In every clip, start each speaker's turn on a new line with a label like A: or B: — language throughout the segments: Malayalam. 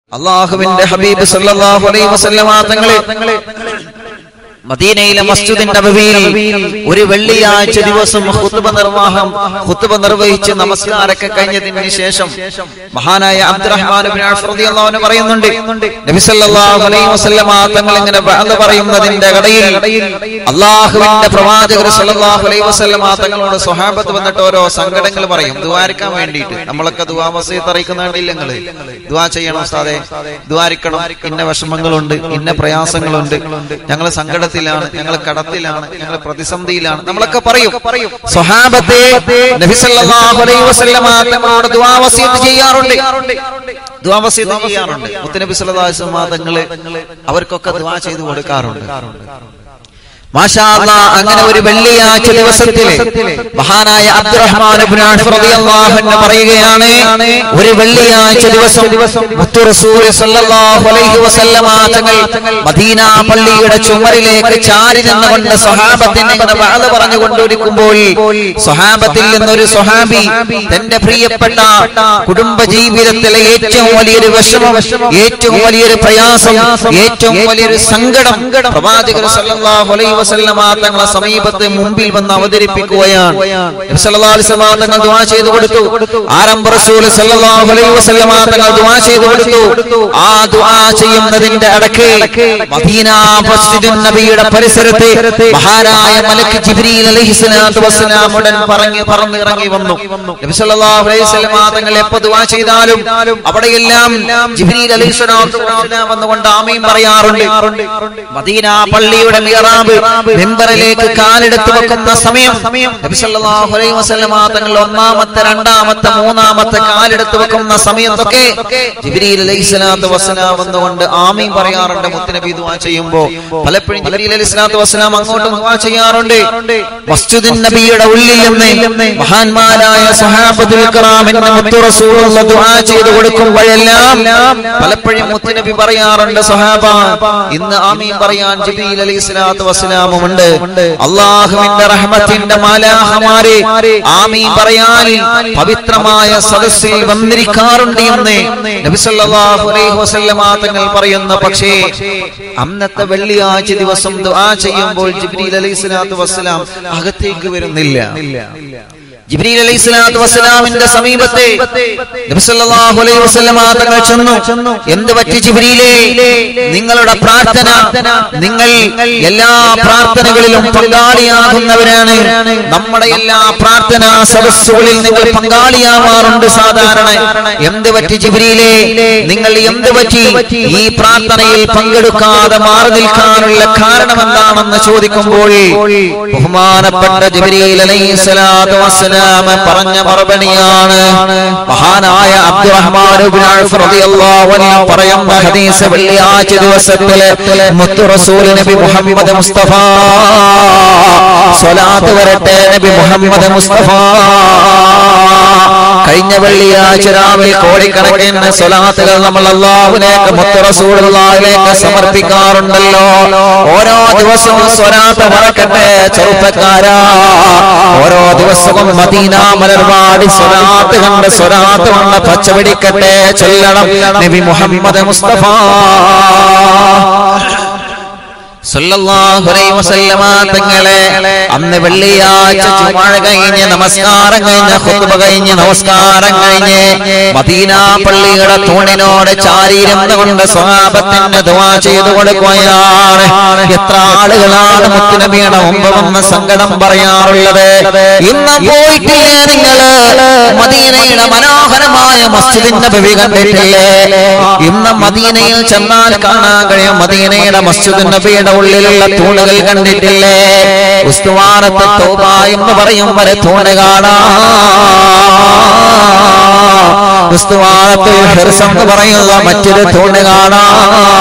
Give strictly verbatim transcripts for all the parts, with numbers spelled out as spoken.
A: അല്ലാഹുവിന്റെ ഹബീബ് സല്ലല്ലാഹു അലൈഹി വസല്ലമ തങ്ങളെ മദീനയിലെ മസ്ജിദ് നബവിയിൽ ഒരു വെള്ളിയാഴ്ച ദിവസം ഖുത്ബ നിർവഹം ഖുത്ബ നിർവഹിച്ച് നമസ്കാരമൊക്കെ കഴിഞ്ഞതിന് ശേഷം മഹാനായ അബ്ദുറഹ്മാൻ ഇബ്നു ഔഫ് റളിയല്ലാഹു അൻഹു പറയുന്നുണ്ട്, നബി സല്ലല്ലാഹു അലൈഹി വസല്ലമ തങ്ങൾ ഇങ്ങനെ വഅദ് പറയുന്നതിന്റെ ഇടയിൽ അല്ലാഹുവിന്റെ പ്രവാചകർ സല്ലല്ലാഹു അലൈഹി വസല്ലമ തങ്ങളോട് സ്വഹാബത്ത് വന്നിട്ട് ഓരോ സങ്കടങ്ങൾ പറയും, ദുആരിക്കാൻ വേണ്ടിയിട്ട്. നമ്മളൊക്കെ ദുആ വസിയത്ത് അറിയിക്കുന്നുണ്ടല്ലോ, നിങ്ങൾ ദുആ ചെയ്യണം ഉസ്താദേ, ദുആരിക്കണം, ഇന്ന വിഷമങ്ങളുണ്ട്, ഇന്ന പ്രയാസങ്ങളുണ്ട്, ഞങ്ങൾ സങ്കട ഞങ്ങൾ കടത്തിലാണ്, ഞങ്ങൾ പ്രതിസന്ധിയിലാണ്, നമ്മളൊക്കെ പറയും. സ്വഹാബത്തെ നബി സല്ലല്ലാഹു അലൈഹി വസല്ലമ തങ്ങളോട് ദുആ വസിയത്ത് ചെയ്യാറുണ്ട് ദുആ വസിയത്ത് ചെയ്യാറുണ്ട് മുത്തനബി സല്ലല്ലാഹു അലൈഹി വസല്ലമ തങ്ങൾ അവർക്കൊക്കെ ദുആ ചെയ്തു കൊടുക്കാറുണ്ട്. മാഷാ അല്ലാഹ്. അങ്ങനെ ഒരു വെള്ളിയാഴ്ച ദിവസത്തിലെ മഹാനായ അബ്ദുറഹ്മാൻ ഇബ്നു ഔഫ് റളിയല്ലാഹു അൻഹു പറയുകയാണ്, ഒരു വെള്ളിയാഴ്ച ദിവസം മുത്തു റസൂൽ സല്ലല്ലാഹു അലൈഹി വസല്ലമ തങ്ങൾ മദീന പള്ളിയുടെ ചുമരിലേക്ക് ചാരി നിന്നുകൊണ്ട് സ്വഹാബത്തിന് ഇങ്ങനെ വഅദ് പറഞ്ഞു കൊണ്ടിരിക്കുമ്പോൾ സ്വഹാബത്തിൽ നിന്നൊരു സ്വഹാബി തന്റെ പ്രിയപ്പെട്ട കുടുംബ ജീവിതത്തിലെ ഏറ്റവും വലിയൊരു വിഷമം, ഏറ്റവും വലിയൊരു പ്രയാസം, ഏറ്റവും വലിയൊരു സങ്കടം പ്രവാചകർ സല്ലല്ലാഹു അലൈഹി വസല്ലമ തങ്ങളെ സമീപത്തെ മുമ്പിൽ വന്ന് അവതരിപ്പിക്കുകയാണ്. നബി സല്ലല്ലാഹു അലൈഹി വസല്ലമ തങ്ങൾ ദുആ ചെയ്തു കൊടുത്തു. ആരംഭ റസൂൽ സല്ലല്ലാഹു അലൈഹി വസല്ലമ തങ്ങൾ ദുആ ചെയ്തു കൊടുത്തു. ആ ദുആ ചെയ്യുന്നതിന്റെ ഇടയ്ക്ക് മദീന മസ്ജിദ് നബിയുടെ പരിസരത്ത് മഹാനായ മലക്ക് ജിബ്രീൽ അലൈഹിസ്സലാത്തു വസ്സലാം ഉടൻ പറഞ്ഞു പറന്ന് ഇറങ്ങി വന്നു. നബി സല്ലല്ലാഹു അലൈഹി വസല്ലമ തങ്ങൾ എപ്പോൾ ദുആ ചെയ്താലും അവിടെയെല്ലാം ജിബ്രീൽ അലൈഹിസ്സലാത്തു വസ്സലാം വന്നുകൊണ്ട് ആമീൻ പറയാറുണ്ട്. മദീന പള്ളിയുടെ മിഹ്റാബ് മിമ്പറിലേക്ക് കാലെടുത്ത് വെക്കുന്ന സമയം നബി സല്ലല്ലാഹു അലൈഹി വസല്ലമ തങ്ങൾ ഒന്നാമത്തെ രണ്ടാമത്തെ മൂന്നാമത്തെ കാലെടുത്ത് വെക്കുന്ന സമയത്തൊക്കെ ജിബ്രീൽ അലൈഹിസ്സലാത്തു വസ്സലാം വന്നുകൊണ്ട് ആമീൻ പറയാറുണ്ട്. മുത്തുനബി ദുആ ചെയ്യുമ്പോൾ പലപ്പോഴും ജിബ്രീൽ അലൈഹിസ്സലാത്തു വസ്സലാം അങ്ങോട്ട് ദുആ ചെയ്യാറുണ്ട്. മസ്ജിദ് നബിയുടെ ഉള്ളിൽ നിന്ന് മഹാന്മാരായ സ്വഹാബത്തുൽ കിറാമിന് മുത്തു റസൂലുള്ളാഹി ദുആ ചെയ്തു കൊടുക്കുമ്പോഴെല്ലാം പലപ്പോഴും മുത്തുനബി പറയാറുണ്ട്, സ്വഹാബ ഇന്ന് ആമീൻ പറയാൻ ജിബ്രീൽ അലൈഹിസ്സലാത്തു വസ്സലാമുണ്ട്, അല്ലാഹുവിന്റെ റഹ്മത്തിന്റെ മാലാഖമാരെ ആമീൻ പറയാൻ പവിത്രമായ സദസ്സിൽ വന്നിരിക്കാറുണ്ട് എന്ന് നബി സല്ലല്ലാഹു അലൈഹി വസല്ലമ തങ്ങൾ പറയുന്നു. പക്ഷേ അന്നത്തെ വെള്ളിയാഴ്ച ദിവസം ദുആ ചെയ്യുമ്പോൾ ജിബ്രീൽ അലൈഹിസ്സലാത്തു വസ്സലാം അകത്തേക്ക് വരുന്നില്ല. ജിബ്രീൽ അലൈഹിസ്സലാത്തു വസ്സലാമിന്റെ സമീപത്തെ നബി സല്ലല്ലാഹു അലൈഹി വസല്ലമ തങ്ങൾ ചെന്നു. എന്ത് പറ്റി ജിബ്രീലേ? നിങ്ങളുടെ പ്രാർത്ഥന, നിങ്ങൾ എല്ലാ പ്രാർത്ഥനകളിലും പങ്കാളിയാകുന്നവരാണ്. നമ്മുടെ എല്ലാ പ്രാർത്ഥനാ സദസ്സുകളിൽ നിങ്ങൾ പങ്കാളിയാവാറുണ്ട് സാധാരണ. എന്ത് പറ്റി ജിബ്രീലേ? നിങ്ങൾ എന്ത് പറ്റി ഈ പ്രാർത്ഥനയിൽ പങ്കെടുക്കാതെ മാറി നിൽക്കാനുള്ള കാരണം എന്താണെന്ന് ചോദിക്കുമ്പോൾ ബഹുമാനപ്പെട്ട ജിബ്രീൽ അലൈഹിസ്സലാത്തു വസ്സലാം പറഞ്ഞ മറുപടിയാണ് മഹാനായ അബ്ദുറഹ്മാൻ ഇബ്നു ഔഫ് റളിയല്ലാഹു അൻഹു പറയുന്ന ഹദീസ്. വെള്ളിയാഴ്ച ദിവസത്തിലെ മുത്തു റസൂൽ നബി മുഹമ്മദ് മുസ്തഫ സ്വലാത്ത് വരട്ടെ നബി മുഹമ്മദ് മുസ്തഫ കഴിഞ്ഞ വെള്ളിയാഴ്ച രാവിലെ കോടിക്കണക്കിന് സ്വലാത്തുകൾ നമ്മൾ അല്ലാഹുവിലേക്ക് മുത്തു റസൂലുള്ളാഹിലേക്ക് സമർപ്പിക്കാറുണ്ടല്ലോ. ഓരോ ദിവസവും സ്വലാത്ത് വരട്ടെ ചെറുപ്പക്കാരാ, ഓരോ ദിവസവും മദീന മലർവാടി സ്വലാത്ത് കണ്ട് സ്വലാത്ത് കൊണ്ട് പച്ചപിടിക്കട്ടെ, ചൊല്ലണം നബി മുഹമ്മദ് മുസ്തഫ സല്ലല്ലാഹു അലൈഹി വസല്ലമ തങ്ങളെ അന്ന് വെള്ളിയാഴ്ച ജുമുഅ കഴിഞ്ഞ് നമസ്കാരം കഴിഞ്ഞ് ഖുത്ബ കഴിഞ്ഞ് നമസ്കാരം കഴിഞ്ഞ് മദീന പള്ളിയുടെ തൂണിനോട് ചാരിയിരുന്നുകൊണ്ട് സ്വഹാബത്തിന് ദുആ ചെയ്തു കൊടുക്കുകയാണ്. എത്ര ആളുകളാണ് മുത്തുനബിയുടെ മുമ്പ് വന്ന് സങ്കടം പറയാറുള്ളത്? ഇന്ന് പോയിട്ടില്ലേ നിങ്ങള്? മദീനയുടെ മനോഹരമായ മസ്ജിദ് നബവി കണ്ടിട്ടില്ലേ? ഇന്ന് മദീനയിൽ ചെന്നാൽ കാണാൻ കഴിയും മദീനയുടെ മസ്ജിദ് നബിയുടെ ഉള്ളിലുള്ള തൂണുകൾ കണ്ടിട്ടില്ലേ? ഉസ്തുവാനത്തെ തൗബ എന്ന് പറയും വരെ തൂണ് കാണാം. ഉസ്തുവാനത്തുൽ ഹിർസ് എന്ന് പറയുന്ന മറ്റൊരു തൂണ് കാണാം.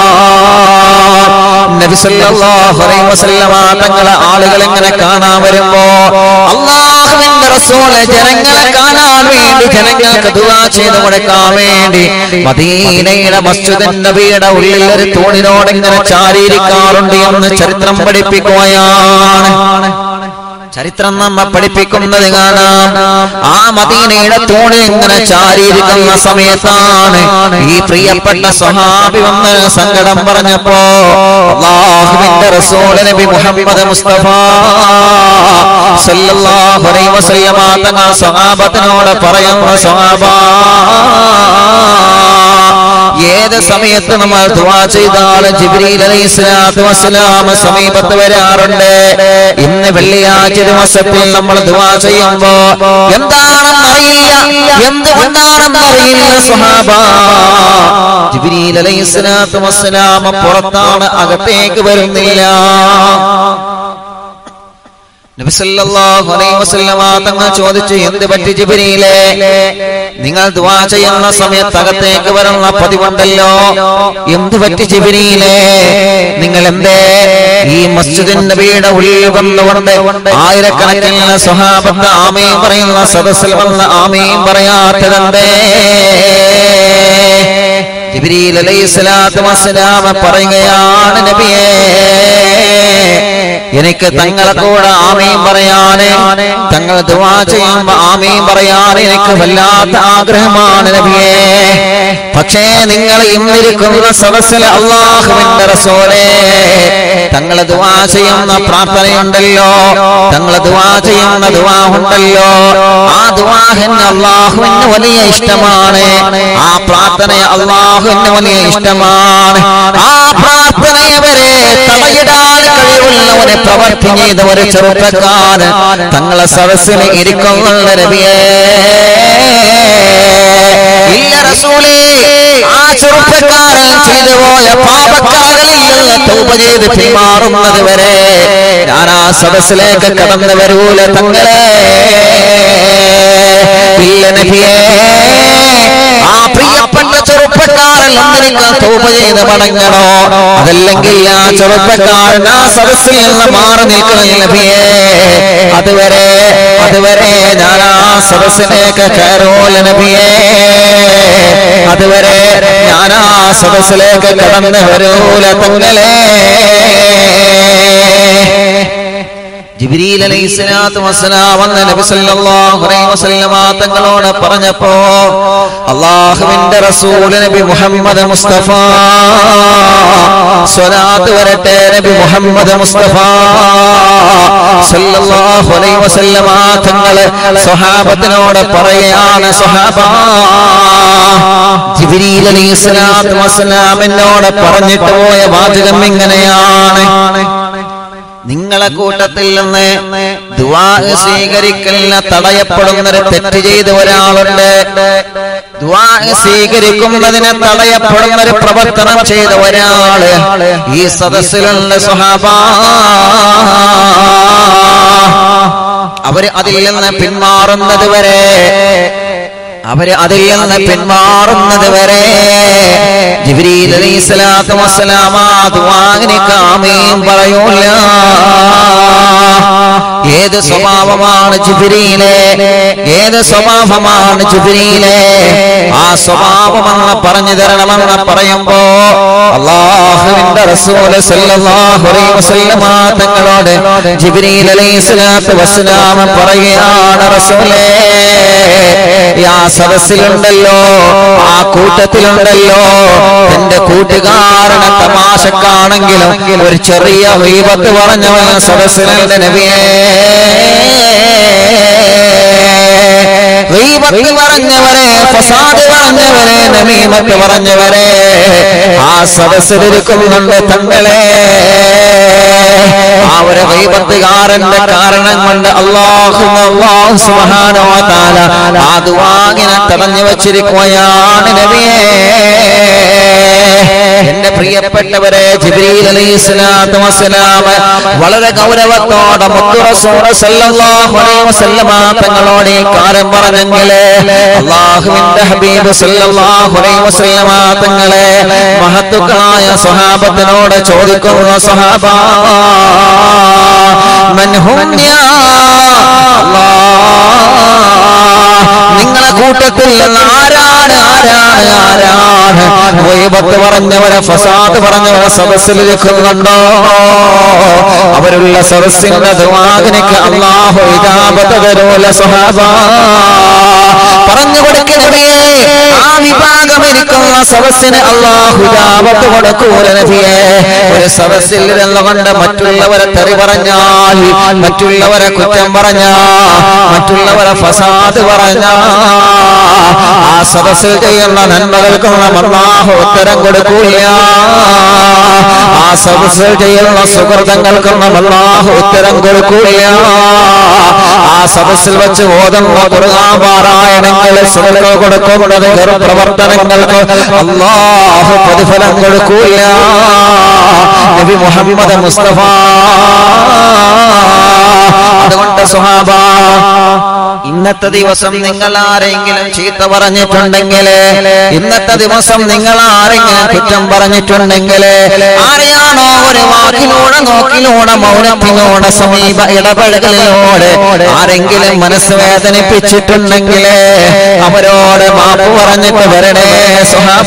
A: നബി സല്ലല്ലാഹു അലൈഹി വസല്ലമ തങ്ങളെ ആളുകൾ എങ്ങനെ കാണാൻ വരുമ്പോ അല്ലാഹുവിന്റെ റസൂൽ ജനങ്ങളെ കാണാൻ വേണ്ടി, ജനങ്ങൾക്ക് ദുആ ചെയ്തു കൊടുക്കാൻ വേണ്ടി മദീനയുടെ മസ്ജിദ് നബിയുടെ ഉള്ളിൽ ഒരു തൂണിനോട് ഇങ്ങനെ ചാരിയിരിക്കാറുണ്ട് എന്ന് ചരിത്രം പഠിപ്പിക്കുകയാണ്. ചരിത്രം നമ്മെ പഠിപ്പിക്കുന്നത് കാണാം. ആ മദീനയുടെ തൂണിൽ ഇങ്ങനെ ചാരിയിരിക്കുന്ന സമയത്താണ് ഈ പ്രിയപ്പെട്ട സ്വഹാബി വന്ന് സങ്കടം പറഞ്ഞപ്പോ അല്ലാഹുവിന്റെ റസൂൽ നബി മുഹമ്മദ് മുസ്തഫ സല്ലല്ലാഹു അലൈഹി വസല്ലമ തങ്ങൾ സ്വഹാബത്തിനോട് പറയുന്നു, സ്വഹാബ, ഏത് സമയത്ത് നമ്മൾ ദുആ ചെയ്താൽ ജിബ്രീൽ അലൈഹിസ്സലാത്തു വസ്സലാം സമീപത്ത് വരാറുണ്ട്. ഇന്ന് വെള്ളിയാഴ്ച ദിവസത്തിൽ നമ്മൾ ദുആ ചെയ്യുമ്പോ എന്താണെന്നറിയില്ല, എന്തുകൊണ്ടാണെന്നറിയില്ല സ്വഹാബ, ജിബ്രീൽ അലൈഹിസ്സലാത്തു വസ്സലാം പുറത്താണ്, അകത്തേക്ക് വരുന്നില്ല. നബി സല്ലല്ലാഹു അലൈഹി വസല്ലമ തങ്ങൾ ചോദിച്ചു, എന്ത് പറ്റി ജിബ്രീലേ, നിങ്ങൾ ദുആ ചെയ്യുന്ന സമയത്ത് അകത്തേക്ക് വരുന്ന പതിവുണ്ടല്ലോ, എന്ത് പറ്റി ജിബ്രീലേ, നിങ്ങൾ എന്തേ ഈ മസ്ജിദുൻ നബിയുടെ ഉള്ളിൽ വന്നുകൊണ്ട് ആയിരക്കണക്കിന് സ്വഹാബത്ത് ആമീൻ പറയുന്ന സദസ്സിൽ വന്ന് ആമീൻ പറയാത്തതെന്തേ? ജിബ്രീൽ അലൈഹിസ്സലാത്തു വസ്സലാം പറയുകയാണ്, നബിയേ, എനിക്ക് തങ്ങളെ കൂടെ ആമീൻ പറയാന്, തങ്ങൾ ദുആ ചെയ്യുമ്പോ ആമീൻ പറയാൻ എനിക്ക് വല്ലാത്ത ആഗ്രഹമാണ് നബിയേ. പക്ഷേ നിങ്ങൾ ഇന്നിരിക്കുന്ന സദസ്സിൽ അല്ലാഹുവിന്റെ റസൂലേ, തങ്ങൾ ദുആ ചെയ്യുന്ന പ്രാർത്ഥനയുണ്ടല്ലോ, തങ്ങൾ ദുആ ചെയ്യുന്ന ദുആ ഉണ്ടല്ലോ, ആ ദുആ അല്ലാഹുവിന് വലിയ ഇഷ്ടമാണ്, ആ പ്രാർത്ഥന അല്ലാഹുവിന് വലിയ ഇഷ്ടമാണ്. ആ പ്രാർത്ഥനയെ വരെ തടയിടാൻ കഴിവുള്ളവരെ പ്രവർത്തി ചെയ്ത ഒരു ചെറുപ്പക്കാരൻ തങ്ങളെ സദസ്സിൽ ഇരിക്കുന്നുള്ള നബിയേ. ഇല്ല റസൂലേ, ആ ചെറുപ്പക്കാരൻ ചെയ്തു പോയ പാപക്കാരനിൽ നിന്ന് തൗബ ചെയ്ത് പിന്മാറുന്നത് വരെ ഞാൻ ആ സദസ്സിലേക്ക് കടന്നു വരൂല തങ്ങളെ. ഇല്ല നബിയേ, ആ പ്രിയപ്പെട്ട ചെറുപ്പക്കാരൻ ഒന്നിരിക്കാൻ തൗബ ചെയ്ത് മടങ്ങണോ, അതല്ലെങ്കിൽ ആ ചെറുപ്പക്കാരൻ ആ സദസ്സിൽ നിന്ന് മാറി നിൽക്കണം നബിയേ. അതുവരെ അതുവരെ ഞാൻ ആ സദസ്സിലേക്ക് കയറൂല നബിയേ, അതുവരെ ഞാൻ ആ സദസ്സിലേക്ക് കടന്നു വരൂല തങ്ങളെ. ജിബ്രീൽ അലൈഹിസ്സലാത്തു വസ്സലാം വന്ന നബി സല്ലല്ലാഹു അലൈഹി വസല്ലമ തങ്ങളോട് പറഞ്ഞപ്പോ അല്ലാഹുവിന്റെ റസൂൽ നബി മുഹമ്മദ് മുസ്തഫ സ്വലാത്ത് വരട്ടെ നബി മുഹമ്മദ് മുസ്തഫ സല്ലല്ലാഹു അലൈഹി വസല്ലമ തങ്ങൾ സ്വഹാബത്തിനോട് പറയുകയാണ്, സ്വഹാബ, ജിബ്രീൽ അലൈഹിസ്സലാത്തു വസ്സലാം എന്നോട് പറഞ്ഞിട്ട് പോയ വാചകം ഇങ്ങനെയാണ്, നിങ്ങളെ കൂട്ടത്തിൽ നിന്ന് ദുആ സ്വീകരിക്കലിന് തടയപ്പെടുന്നൊരു തെറ്റ് ചെയ്ത ഒരാളുണ്ട്, ദുആ സ്വീകരിക്കുന്നതിനെ തടയപ്പെടുന്നൊരു പ്രവർത്തനം ചെയ്ത ഒരാള് ഈ സദസ്സിലുള്ള സ്വഹാബ. അവര് അതിൽ നിന്ന് പിന്മാറുന്നത് വരെ അവര് അതിൽ നിന്ന് പിന്മാറുന്നത് വരെ ജിബ്രീൽ അലൈഹിസ്സലാത്തു വസ്സലാം ദുആഇന് ആമീൻ പറയൂല. ഏത് സ്വഭാവമാണ് ജിബ്രീലേ, ഏത് സ്വഭാവമാണ് ജിബ്രീലേ, ആ സ്വഭാവമെന്ന് പറഞ്ഞു തരണമെന്ന് പറയുമ്പോ അല്ലാഹുവിന്റെ റസൂൽ സല്ലല്ലാഹു അലൈഹി വസല്ലമ തങ്ങളോട് ജിബ്രീൽ അലൈഹിസ്സലാത്തു വസ്സലാം പറയുകയാണ്, റസൂലേ, ആ സദസ്സിലുണ്ടല്ലോ, ആ കൂട്ടത്തിലുണ്ടല്ലോ, എന്റെ കൂട്ടുകാരനെ തമാശക്കാണെങ്കിലും ഒരു ചെറിയ ഗീബത്ത് പറഞ്ഞവൻ സദസ്സിലുണ്ട് നബിയേ. ഗീബത്ത് പറഞ്ഞവരെ, ഫസാദ് പറഞ്ഞവരെ, നമീമത്ത് പറഞ്ഞവരെ ആ സദസ്സിലിരിക്കുന്നുണ്ട് തങ്ങളെ. ആ ഒരു ഗീബത്തുകാരന്റെ കാരണം കൊണ്ട് അല്ലാഹു അല്ലാഹു സുബ്ഹാനഹു വ തആല ആ ദുആഇനെ തടഞ്ഞു വെച്ചിരിക്കുകയാണ് നബിയേ. എന്റെ പ്രിയപ്പെട്ടവരെ, ജിബ്രീൽ അലൈഹിസ്സലാത്തു വസ്സലാം വളരെ ഗൗരവത്തോടെ മുത്തു റസൂൽ സല്ലല്ലാഹു അലൈഹി വസല്ലമ തങ്ങളോട് ഈ കാര്യം പറഞ്ഞെങ്കിൽ അല്ലാഹുവിന്റെ ഹബീബ് സല്ലല്ലാഹു അലൈഹി വസല്ലമ തങ്ങളെ മഹത്തുക്കളായ സ്വഹാബത്തിനോട് ചോദിക്കുന്നു, സ്വഹാബ, മൻ ഹും യാ അല്ലാഹ്, നിങ്ങളെ കൂട്ടത്തിൽ നിന്ന് ആരാ ആരാണ് ആരാണ് ആരാണ് ഗീബത്ത് പറഞ്ഞവരെ ഫസാദ് പറഞ്ഞവരെ സദസ്സിൽ ഇരിക്കുന്നുണ്ടോ അവരുള്ള സദസ്സിന്റെ ദുആഇനക്ക് അല്ലാഹു ഇജാബത്ത് തരൂല സ്വഹാബ പറഞ്ഞു കൊടുക്കണമേ ആ വിഭാഗം ഇരിക്കുന്ന സദസ്സിന് അല്ലാഹു ഇജാബത്ത് കൊടുക്കൂല നബിയേ ഒരു സദസ്സിൽ ഇരുന്നുകൊണ്ട് മറ്റുള്ളവരെ തെറി പറഞ്ഞാൽ മറ്റുള്ളവരെ കുറ്റം പറഞ്ഞാൽ മറ്റുള്ളവരെ ഫസാദ് പറഞ്ഞാൽ ആ സദസ്സിൽ ചെയ്യുന്ന നന്മകൾക്കൊന്നും അല്ലാഹു ഉത്തരം കൊടുക്കൂല ആ സദസ്സിൽ ചെയ്യുന്ന സുഹൃതങ്ങൾക്കൊന്നും അല്ലാഹു ഉത്തരം കൊടുക്കൂല ആ സദസ്സിൽ വെച്ച് ഓതുന്ന ഖുർആൻ പാരായണങ്ങൾ സുന്നത്ത് കൊടുക്കുന്നത് പ്രവർത്തനങ്ങൾക്ക് അല്ലാഹു പ്രതിഫലം കൊടുക്കൂല നബി മുഹമ്മദ് മുസ്തഫ അതുകൊണ്ട് സ്വഹാബ ഇന്നത്തെ ദിവസം നിങ്ങൾ ആരെങ്കിലും ചീത്ത പറഞ്ഞിട്ടുണ്ടെങ്കിൽ ഇന്നത്തെ ദിവസം നിങ്ങൾ ആരെങ്കിലും കുറ്റം പറഞ്ഞിട്ടുണ്ടെങ്കിൽ ആരെയാണോ ഒരു വാക്കിലൂടെ നോക്കിലൂടെ മൗനത്തിലൂടെ സമീപ ഇടപഴകലിലൂടെ ആരെങ്കിലും മനസ്സ് വേദനിപ്പിച്ചിട്ടുണ്ടെങ്കിൽ അവരോട് മാപ്പ് പറഞ്ഞിട്ട് വരണേ സ്വഹാബ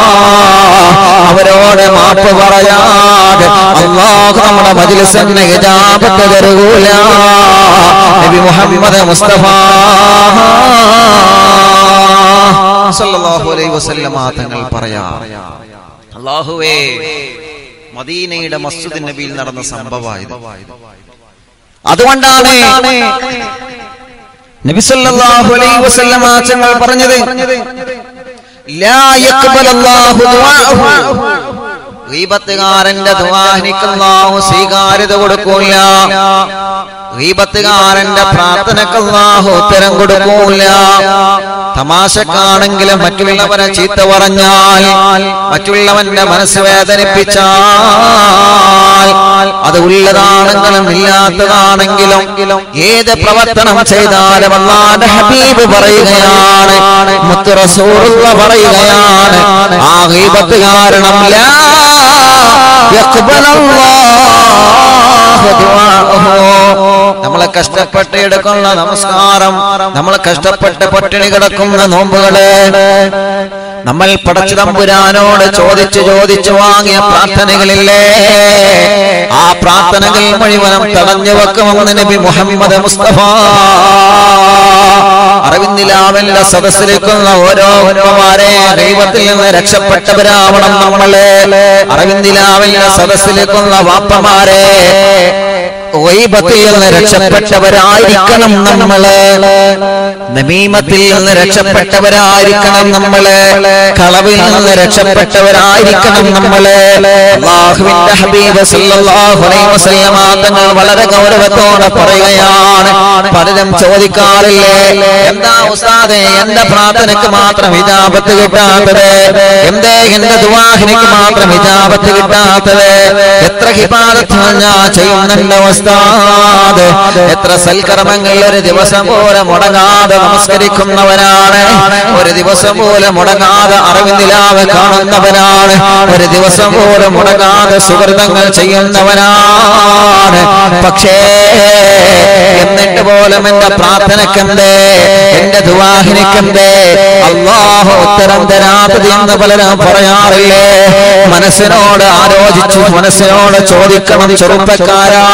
A: അവരോട് മാപ്പ് പറയാതെ അല്ലാഹു നമ്മുടെ മജ്ലിസിന് ഇജാബത്ത് തരൂല നബി മുഹമ്മദ് മുസ്തഫ സല്ലല്ലാഹു അലൈഹി വസല്ലമ തങ്ങൾ പറയാ അല്ലാഹുവേ മദീനയുടെ മസ്ജിദ് നബിയിൽ നടന്ന സംഭവമായത് അതുകൊണ്ടാണ് നബി സല്ലല്ലാഹു അലൈഹി വസല്ലമ തങ്ങൾ പറഞ്ഞത് ലാ യഖ്ബലല്ലാഹു ദുആഅഹു ഗീബത്തുകാരന്റെ ദുആഇനക്ക് അല്ലാഹു സ്വീകാര്യത കൊടുക്കൂല ഗീബത്തുകാരന്റെ പ്രാർത്ഥനക്ക് അല്ലാഹു ഉത്തരം കൊടുക്കൂല തമാശക്കാണെങ്കിലും മറ്റുള്ളവരെ ചീത്ത പറഞ്ഞാൽ മറ്റുള്ളവന്റെ മനസ്സ് വേദനിപ്പിച്ചാൽ അത് ഉള്ളതാണെങ്കിലും ഇല്ലാത്തതാണെങ്കിലും ഏത് പ്രവർത്തനം ചെയ്താലും അല്ലാഹുവിന്റെ ഹബീബ് പറയുകയാണ് മുത്ത് റസൂലുള്ളാഹി പറയുകയാണ് ആ ഗീബത്ത് കാരണം ലാ യഖ്ബലല്ലാഹു ദുആഅഹു നമ്മളെ കഷ്ടപ്പെട്ട് എടുക്കുന്ന നമസ്കാരം നമ്മളെ കഷ്ടപ്പെട്ട് പട്ടിണി കിടക്കുന്ന നോമ്പുകള് നമ്മൾ പടച്ച തമ്പുരാനോട് ചോദിച്ചു ചോദിച്ചു വാങ്ങിയ പ്രാർത്ഥനകളില്ലേ ആ പ്രാർത്ഥനകൾ മുഴുവനും തടഞ്ഞു വെക്കുമെന്ന് നബി മുഹമ്മദ് മുസ്തഫ അറിവിന്ദിലാവല്ല സദസ്സിലിരിക്കുന്ന ഓരോ ഓരോമാരെ ദൈവത്തിൽ നിന്ന് രക്ഷപ്പെട്ടവരാവണം നമ്മള് അറിവിന്ദിലാവല്ല സദസ്സിലിരിക്കുന്ന വാപ്പമാരെ ഗീബത്തിൽ നിന്ന് രക്ഷപ്പെട്ടവരായിരിക്കണം നമ്മള് നമീമത്തിൽ നിന്ന് രക്ഷപ്പെട്ടവരായിരിക്കണം നമ്മള് കളവിൽ നിന്ന് രക്ഷപ്പെട്ടവരായിരിക്കണം നമ്മള് അല്ലാഹുവിന്റെ ഹബീബ് സല്ലല്ലാഹു അലൈഹി വസല്ലമ തങ്ങൾ വളരെ ഗൗരവത്തോടെ പറയുകയാണ് പലരും ചോദിക്കാറില്ലേ എന്താ ഉസ്താദേ എന്റെ പ്രാർത്ഥനയ്ക്ക് മാത്രം ഇജാബത്ത് കിട്ടാത്തത് എന്തേ എന്റെ ദുആഹിനക്ക് മാത്രം ഇജാബത്ത് കിട്ടാത്തത് എത്ര ഇബാദത്ത് ഞാൻ ചെയ്യുന്നുണ്ട് ഉസ്താദ് എത്ര സൽക്കർമ്മങ്ങൾ ഒരു ദിവസം പോലെ മുടങ്ങാതെ നമസ്കരിക്കുന്നവരാണ് ഒരു ദിവസം പോലെ മുടങ്ങാതെ അറിവിന്ദിലാവ് കാണുന്നവനാണ് ഒരു ദിവസം പോലെ മുടങ്ങാതെ സുഹൃതങ്ങൾ ചെയ്യുന്നവനാണ് പക്ഷേ എന്നിട്ട് പോലും എന്റെ പ്രാർത്ഥനക്കെന്തേ എന്റെ ദുആഹിനക്കെന്തേ അല്ലാഹു ഉത്തരം തരാത്തത് എന്ന് പലരും പറയാറില്ലേ മനസ്സിനോട് ആലോചിച്ചു മനസ്സിനോട് ചോദിക്കണം ചെറുപ്പക്കാരാ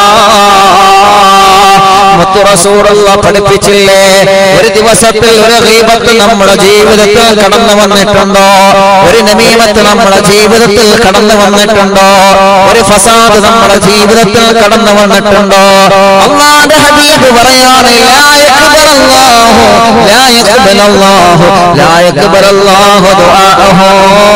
A: മുത്ത് റസൂലുള്ളാഹി പഠിപ്പിച്ചില്ലേ ഒരു ദിവസത്തിൽ ഒരു ഗീബത്ത് നമ്മുടെ ജീവിതത്തിൽ കടന്നു വന്നിട്ടുണ്ടോ ഒരു നമീമത്ത് നമ്മുടെ ജീവിതത്തിൽ കടന്നു വന്നിട്ടുണ്ടോ ഒരു ഫസാദ് നമ്മുടെ ജീവിതത്തിൽ കടന്നു വന്നിട്ടുണ്ടോ അല്ലാഹുവിന്റെ ഹബീബ് പറയാണ് ലാ യഖ്ബലല്ലാഹു ലാ യഖ്ബലല്ലാഹു ലാ യഖ്ബലല്ലാഹു ദുആഅഹു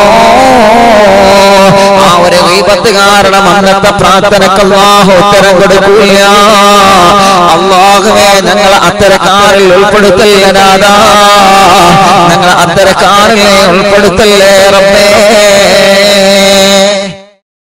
A: ആ ഒരു ഗീബത്ത് കാരണം അന്നത്തെ പ്രാർത്ഥനക്ക് അല്ലാഹു ഉത്തരം കൊടുക്കൂല അല്ലാഹുവേ ഞങ്ങൾ അത്തരക്കാരിൽ ഉൾപ്പെടുത്തല്ലേ നാഥാ ഞങ്ങൾ അത്തരക്കാരിൽ ഉൾപ്പെടുത്തല്ലേ റബ്ബേ